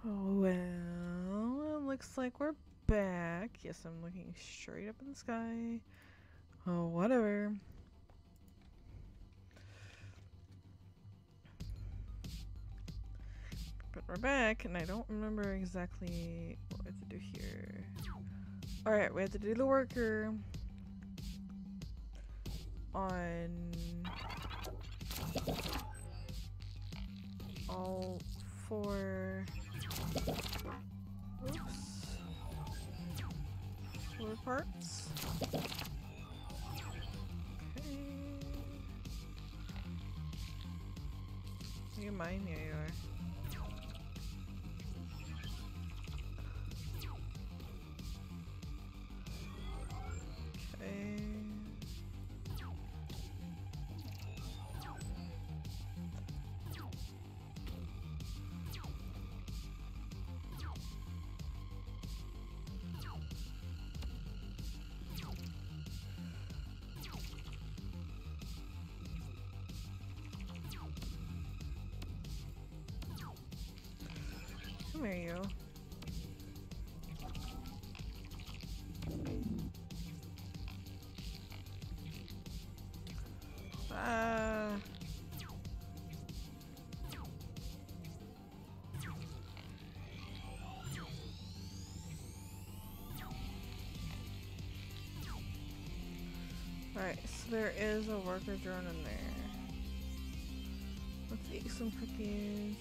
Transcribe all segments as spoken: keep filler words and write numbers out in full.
Oh, well, it looks like we're back. Yes, I'm looking straight up in the sky. Oh, whatever. But we're back, and I don't remember exactly what we have to do here. Alright, we have to do the worker on all four. Oops. Four parts. Okay. You mind? Yeah, you are. Okay. Come here, you. Ah. Alright, so there is a worker drone in there. Let's eat some cookies.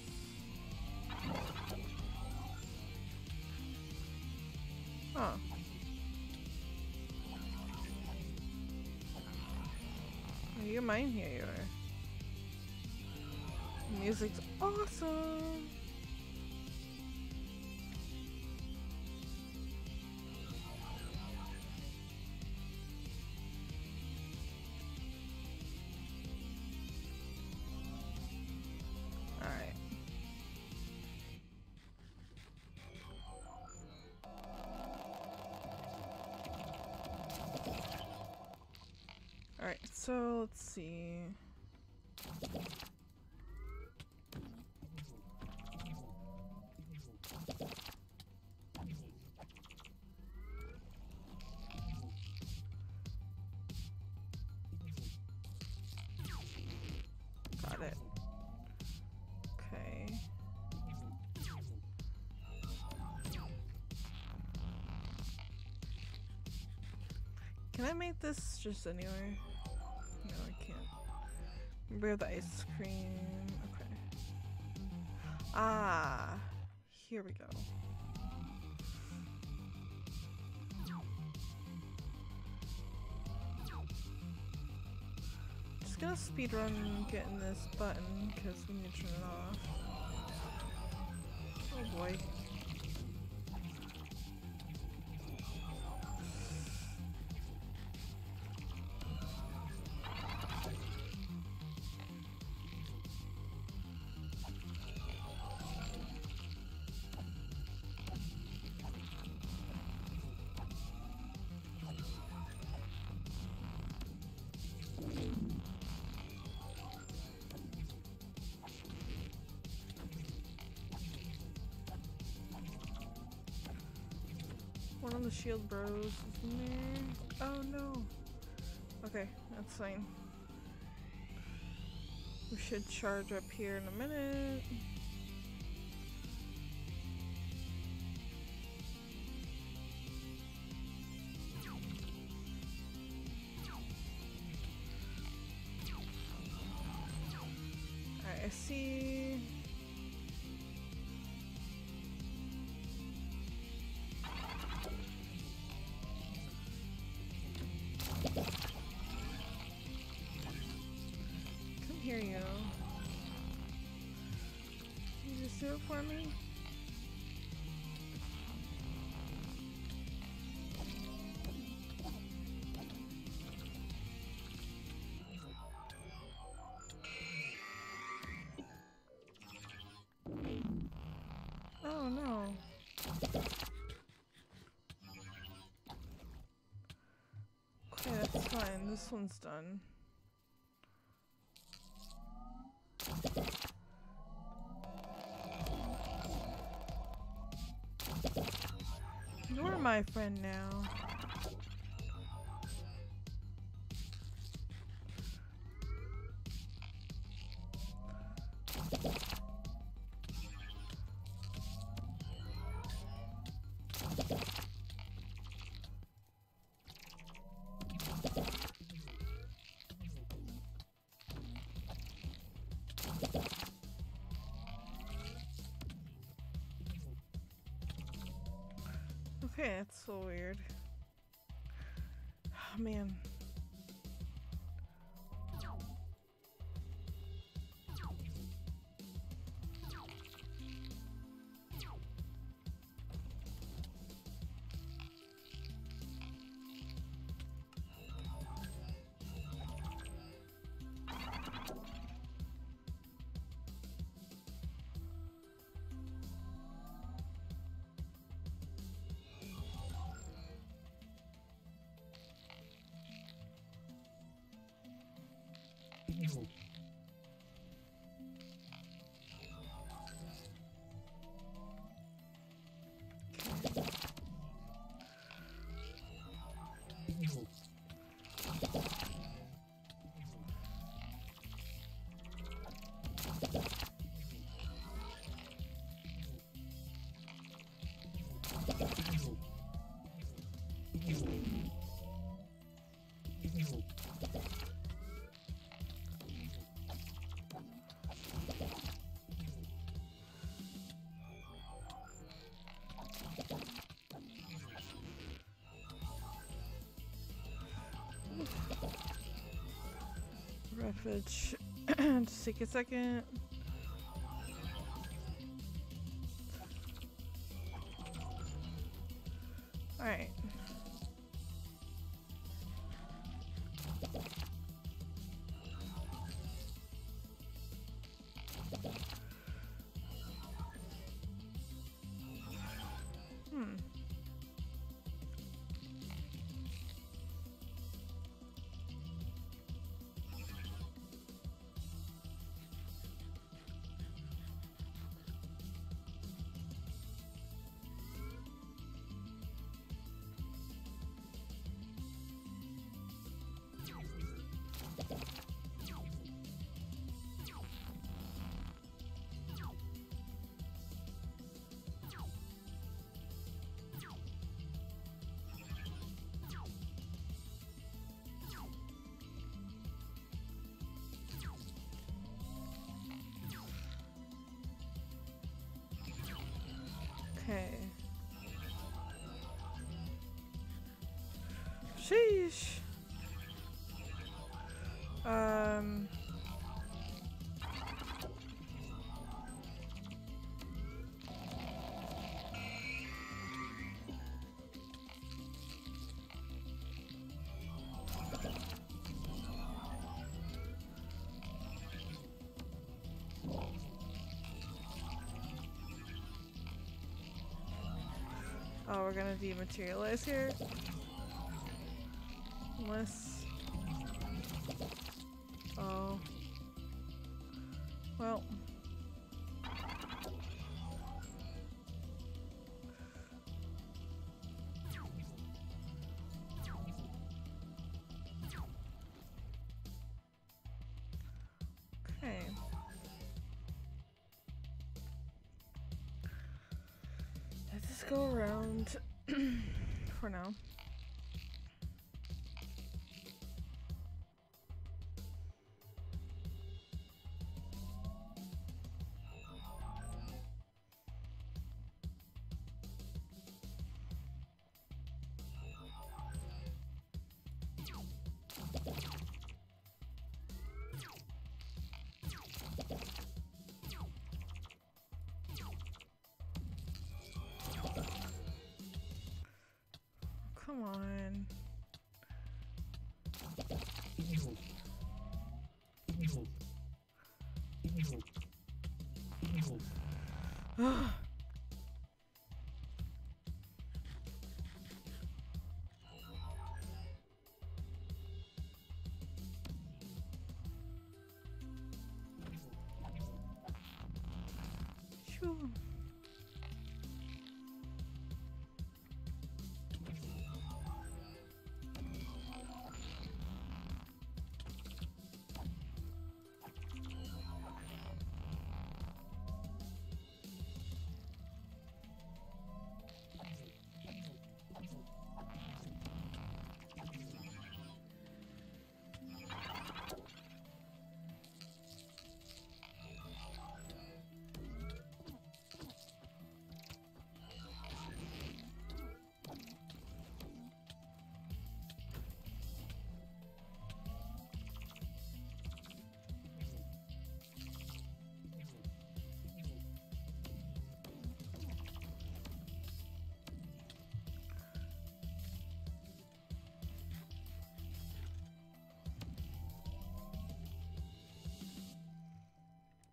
Oh. Oh, you mine here, you are. The music's awesome. Alright. Alright, so let's see. Got it. Okay. Can I make this just anywhere? No, I can't. We have the ice cream. Okay. Ah, here we go. Just gonna speedrun getting this button because we need to turn it off. Oh boy. One of the shield bros is in there. Oh no. Okay, that's fine. We should charge up here in a minute. Alright, I see. Come here, you. Can you just do it for me? Oh no. Okay, that's fine. This one's done. You're my friend now. Okay, that's so weird. Oh, man. Refuge. Just take a second. Alright. Hmm. Okay. Sheesh. Um. Oh, we're gonna dematerialize here. Unless. Oh. Well. Okay. Let's just go around for now. Come on. Phew.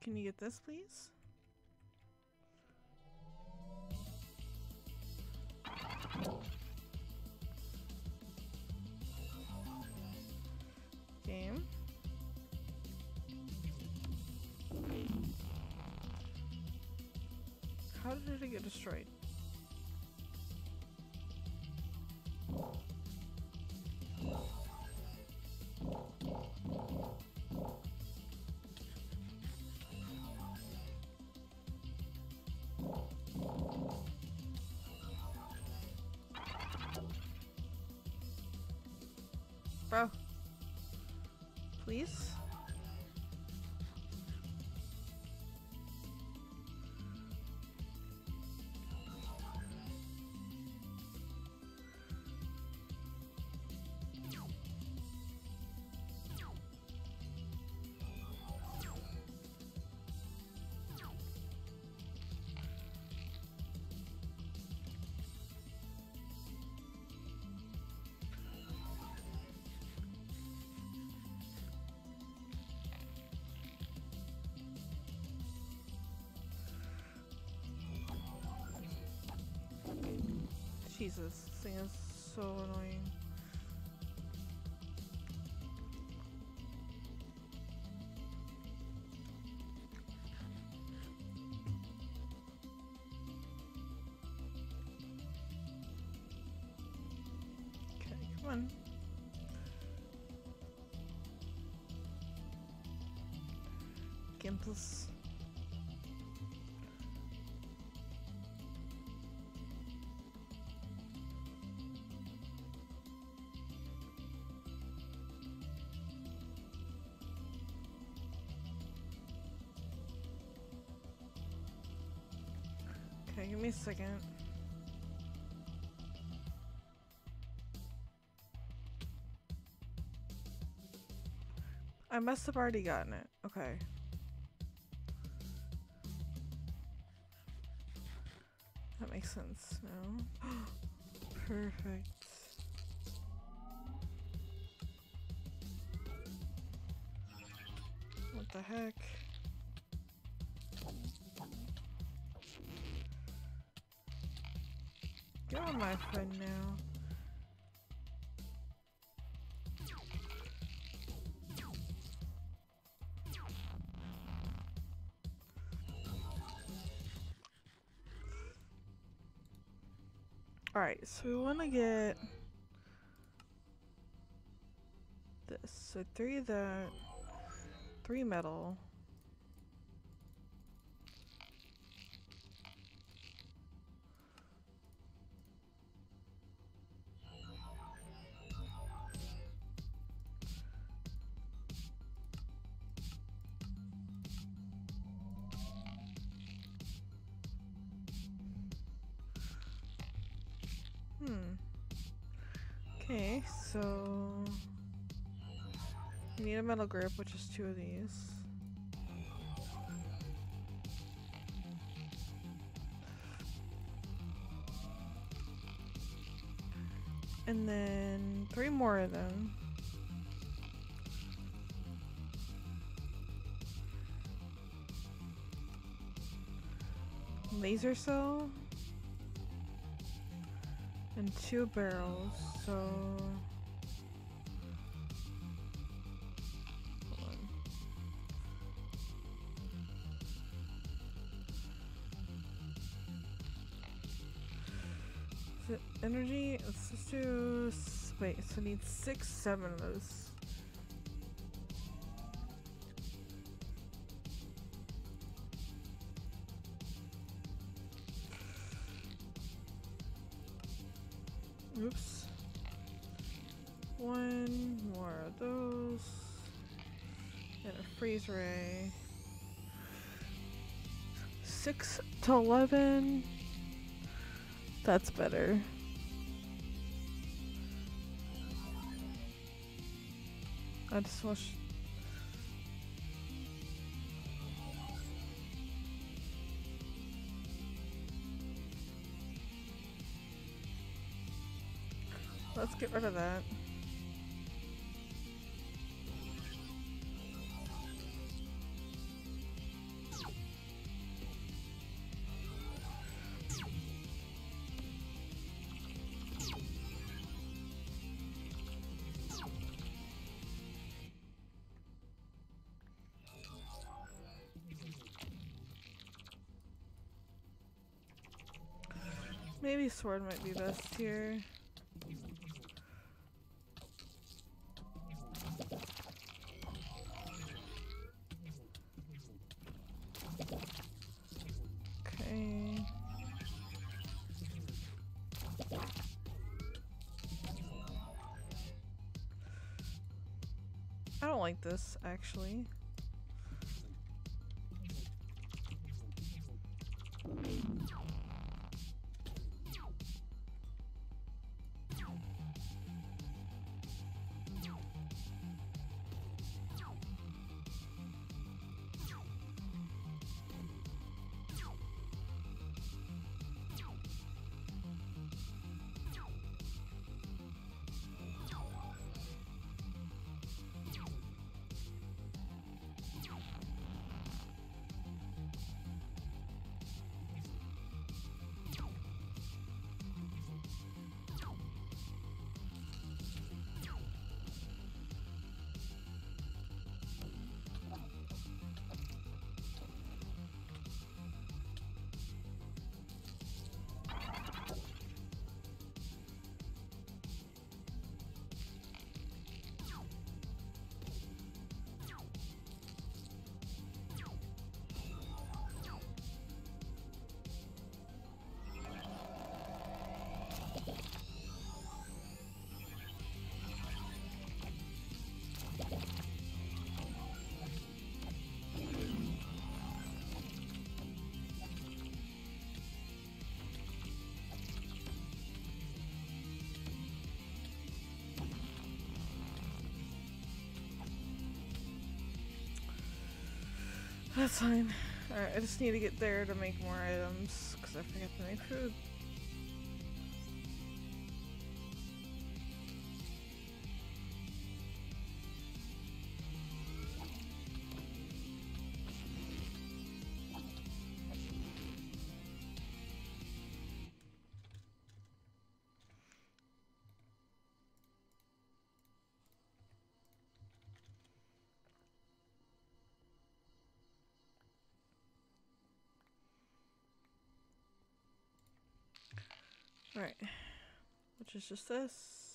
can you get this, please? Game. How did it get destroyed? Bro. Please? Jesus, this thing is so annoying. Okay, come on. Gimpus. Okay, give me a second. I must have already gotten it. Okay. That makes sense now. Perfect. What the heck? You're my friend now. Alright, so we want to get this. So three of that, three metal. Hmm. Okay, so we need a metal grip, which is two of these. And then three more of them. Laser cell. And two barrels, so hold on. Is it energy? Let's just do wait, so I need six, seven of those. Oops. One more of those. And a freeze ray. Six to eleven. That's better. I just wish. Let's get rid of that. Maybe sword might be best here. Okay. I don't like this, actually. That's fine. Alright, I just need to get there to make more items, because I forgot to make food. Alright, which is just this.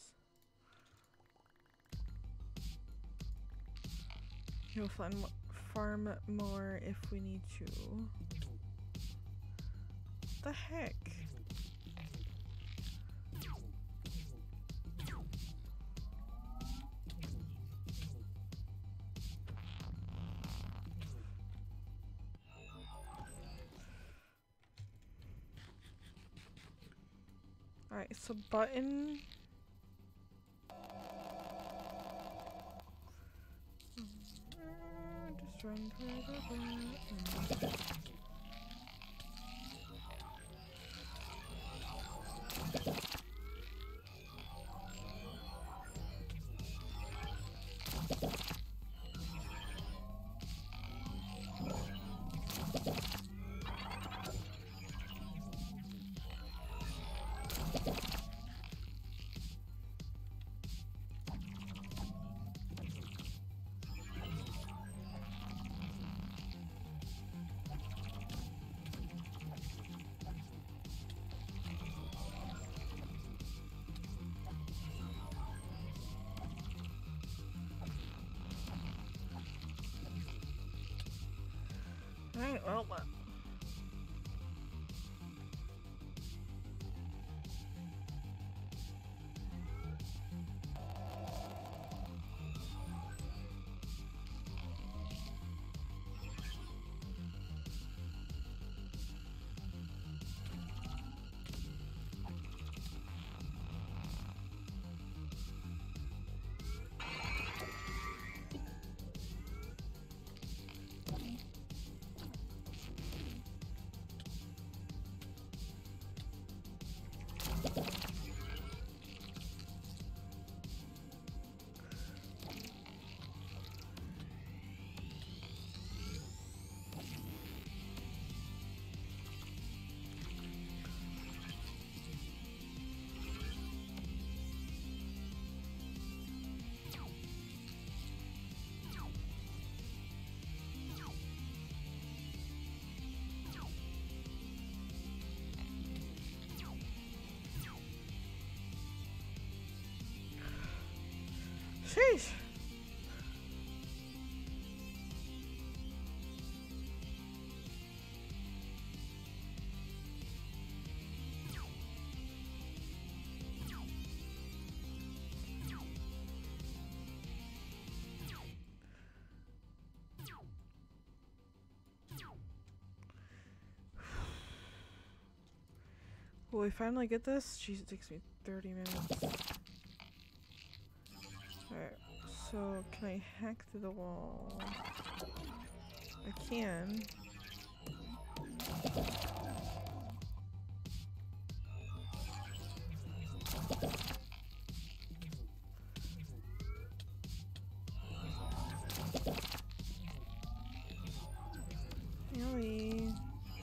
You'll find mo farm more if we need to. What the heck? Alright, so button. Just run for the button. Alright, well, uh, Sheesh. Will we finally get this? Jeez, it takes me thirty minutes. Alright, so can I hack through the wall? I can. Really?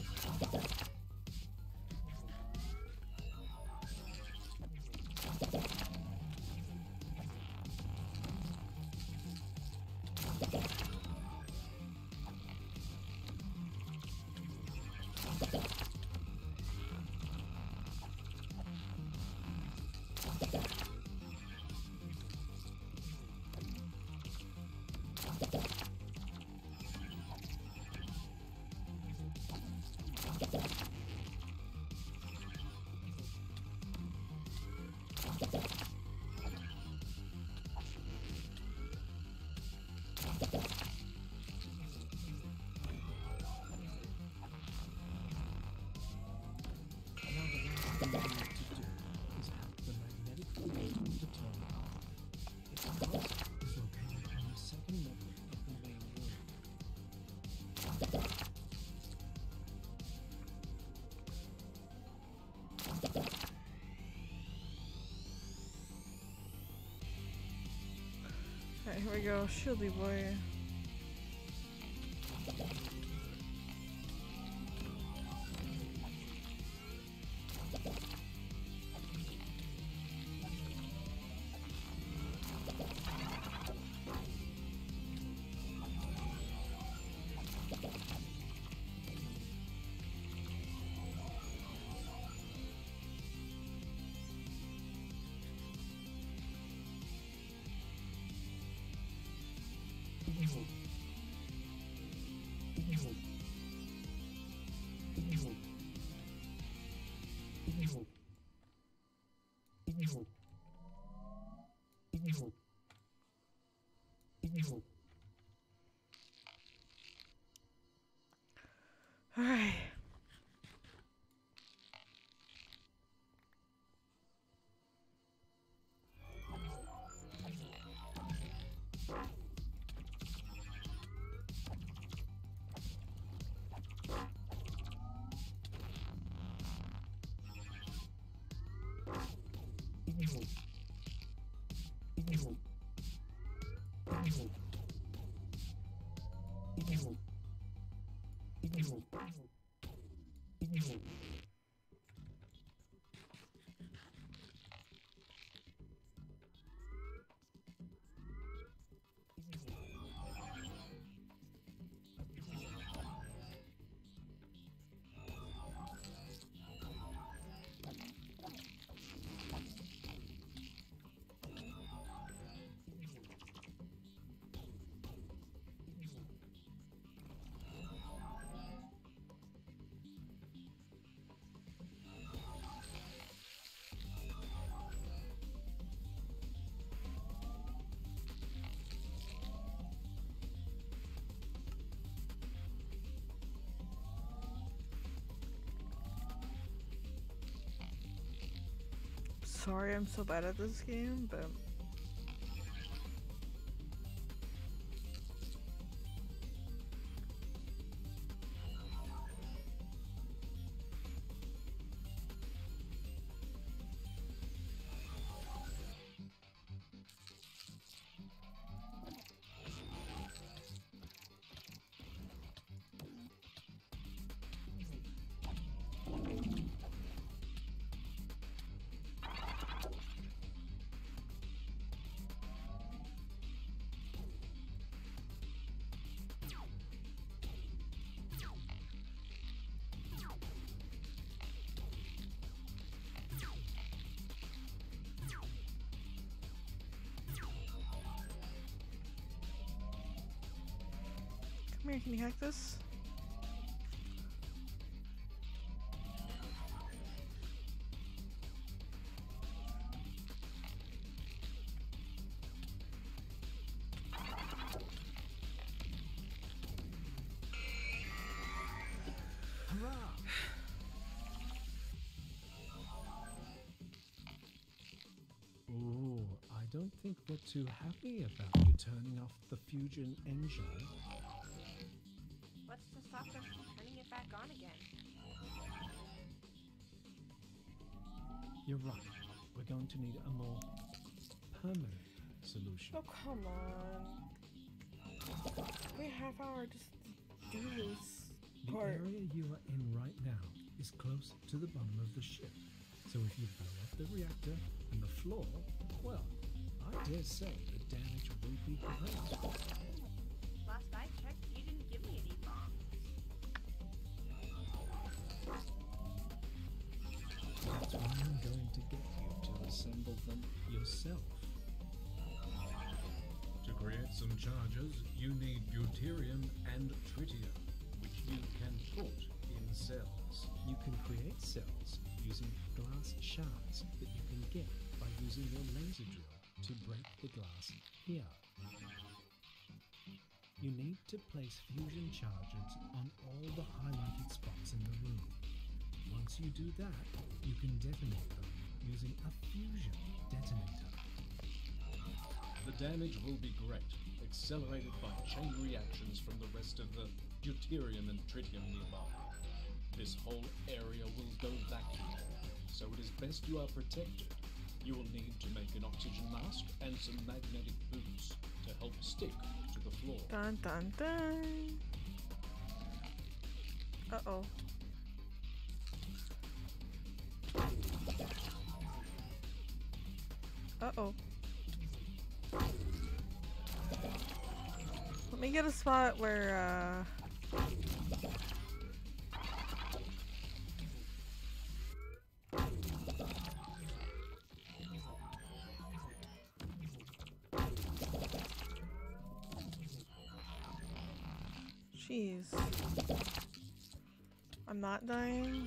Alright, here we go, Shieldy boy. Alright. Sorry I'm so bad at this game, but here, can you hack this? Ooh, I don't think we're too happy about you turning off the fusion engine. What's to stop us from turning it back on again? You're right. We're going to need a more permanent solution. Oh, come on. Wait a half hour just to do this The part. area you are in right now is close to the bottom of the ship. So if you blow up the reactor and the floor, well, I dare say the damage will be great. Last I checked, you didn't give me any bombs. That's why I'm going to get you to assemble them yourself. To create some charges, you need deuterium and tritium, which you can put in cells. You can create cells using glass shards that you can get by using your laser drill to break the glass here. You need to place fusion charges on all the highlighted spots in the room. Once you do that, you can detonate them using a fusion detonator. The damage will be great, accelerated by chain reactions from the rest of the deuterium and tritium nearby. This whole area will go vacuum, so it is best you are protected. You will need to make an oxygen mask and some magnetic boots to help stick to the floor. Dun dun dun. Uh oh. Uh oh. Let me get a spot where uh Jeez. I'm not dying.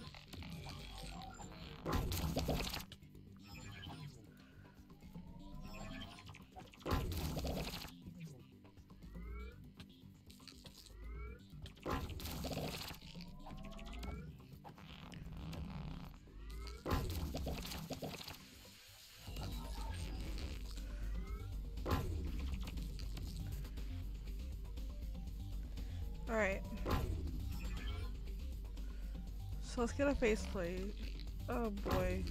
Alright. So let's get a faceplate. Oh boy.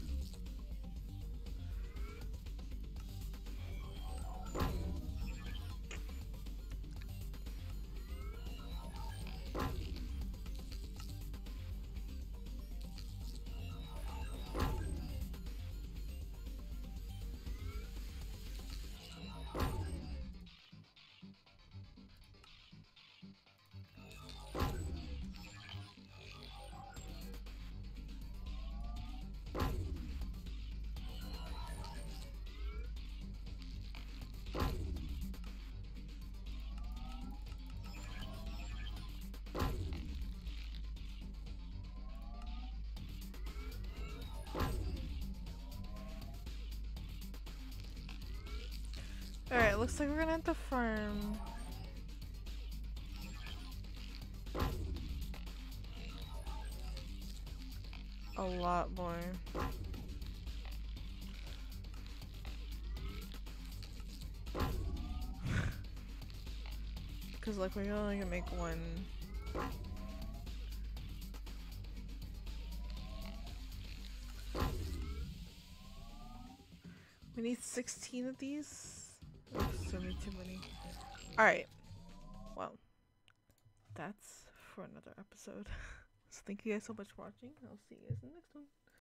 Alright, looks like we're gonna have to farm. A lot more. Cause like we only can make one. We need sixteen of these. Oh, so many too many. Alright. Well, that's for another episode. So thank you guys so much for watching. I'll see you guys in the next one.